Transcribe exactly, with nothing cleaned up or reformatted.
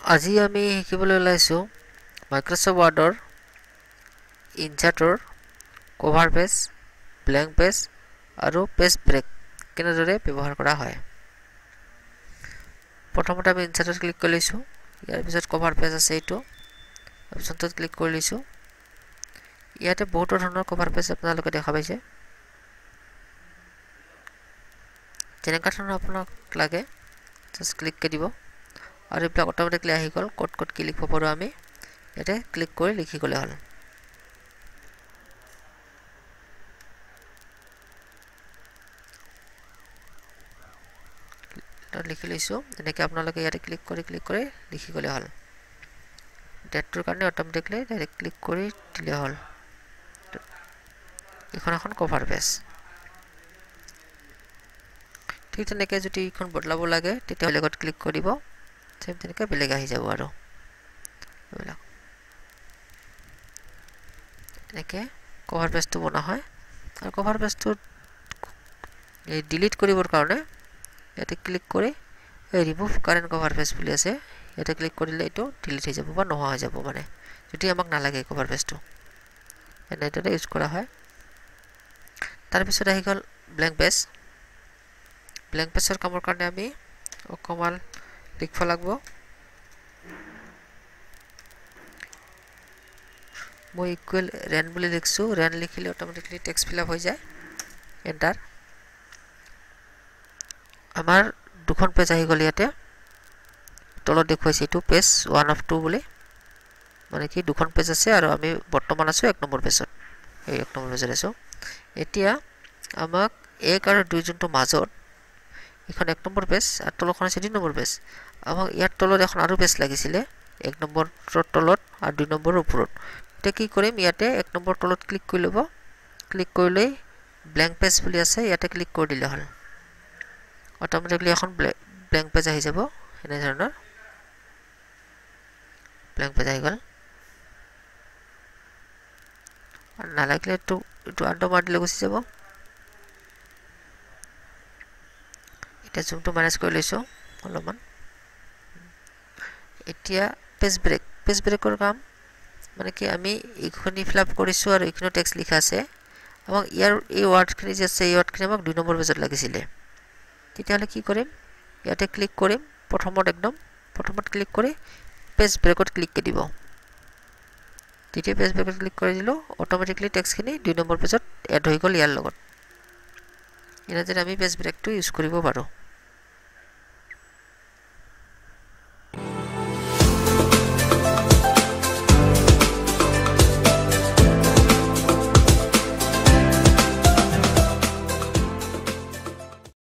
আজি আমি শিকিবলৈ ওলাইছো মাইক্ৰ'ছফ্ট ৱৰ্ডৰ ইনচাৰ্টৰ কভাৰ পেজ, ব্লেংক পেজ আৰু পেজ ব্ৰেক কেনেদৰে ব্যৱহাৰ কৰা হয়। প্ৰথমতে আমি ইনচাৰ্টত ক্লিক কৰি লৈছো। ইয়াৰ পিছত কভাৰ পেজ আছে, এইটো অপচনটোত ক্লিক কৰি লৈছো। ইয়াতে বহুত ধৰণৰ কভাৰ পেজ আপোনালোকে দেখা পাইছে। যেনেকুৱা ধৰণৰ আপোনাক লাগে জাষ্ট ক্লিক কৰি দিব আৰু এইবিলাক অটোমেটিকলি আহি গ'ল। ক'ত ক'ত কি লিখিব পাৰোঁ আমি ইয়াতে ক্লিক কৰি লিখি গ'লে হ'ল। লিখি লৈছো। এনেকৈ আপোনালোকে ইয়াতে ক্লিক কৰি ক্লিক কৰি লিখি গ'লে হ'ল। ডেটটোৰ কাৰণে অটোমেটিকলি ডাইৰেক্ট ক্লিক কৰি দিলে হ'ল। এখন এখন কভাৰ পেজ। ঠিক তেনেকৈ যদি এইখন বদলাব লাগে তেতিয়া বেলেগত ক্লিক কৰিব, চেম তেনেকৈ বেলেগ আহি যাব আৰু এইবিলাক এনেকৈ কভাৰ পেজটো বনোৱা হয়। আৰু কভাৰ পেজটো ডিলিট কৰিবৰ কাৰণে ইয়াতে ক্লিক কৰি এই ৰিমুভ কাৰেণ্ট কভাৰ পেজ বুলি আছে, ইয়াতে ক্লিক কৰিলে এইটো ডিলিট হৈ যাব বা নোহোৱা হৈ যাব, মানে যদি আমাক নালাগে কভাৰ পেজটো এনেদৰে ইউজ কৰা হয়। তাৰপিছত আহি গ'ল ব্লেংক পেজ। ব্লেংক পেজৰ কামৰ কাৰণে আমি অকমান লিখিব লাগিব। মই ইকুৱেল ৰেন বুলি লিখিছো। ৰেন লিখিলে অটোমেটিকলি টেক্সট ফিল আপ হৈ যায়। এণ্টাৰ। আমাৰ দুখন পেজ আহি গ'ল। ইয়াতে তলত দেখুৱাইছে এইটো পেজ ওৱান অফ টু বুলি, মানে কি দুখন পেজ আছে আৰু আমি বৰ্তমান আছো এক নম্বৰ পেজত। এই এক নম্বৰ পেজত আছো। এতিয়া আমাক এক আৰু দুই যোনটো মাজত এখন এক নম্বৰ পেজ আৰু তলখন আছে দুই নম্বৰ পেজ। আমাক ইয়াৰ তলত এখন আৰু পেজ লাগিছিলে, এক নম্বৰৰ তলত আৰু দুই নম্বৰৰ ওপৰত। এতিয়া কি কৰিম, ইয়াতে এক নম্বৰ তলত ক্লিক কৰি ল'ব। ক্লিক কৰিলে ব্লেংক পেজ বুলি আছে, ইয়াতে ক্লিক কৰি দিলে হ'ল। অটোমেটিকলি এখন ব্লেংক পেজ আহি যাব। এনে ধৰণৰ ব্লেংক পেজ আহি গ'ল। আৰু নালাগিলে এইটো এইটো আনডু মাৰি দিলে গুচি যাব। এতিয়া জুমটো মেনেজ কৰি লৈছো অলপমান। এতিয়া পেজ ব্ৰেক। পেজ ব্ৰেকৰ কাম মানে কি, আমি এইখিনি ফিল আপ কৰিছো আৰু এইখিনিও টেক্সট লিখা আছে। আমাক ইয়াৰ এই ৱাৰ্ডখিনি যে আছে এই ৱাৰ্ডখিনি আমাক দুই নম্বৰ পেজত লাগিছিলে। তেতিয়াহ'লে কি কৰিম, ইয়াতে ক্লিক কৰিম প্ৰথমত, একদম প্ৰথমত ক্লিক কৰি পেজ ব্ৰেকত ক্লিক কৰি দিব। তেতিয়া পেজ ব্ৰেকত ক্লিক কৰি দিলোঁ, অটোমেটিকলি টেক্সটখিনি দুই নম্বৰ পেজত এড হৈ গ'ল ইয়াৰ লগত। এনেদৰে আমি পেজ ব্ৰেকটো ইউজ কৰিব পাৰোঁ।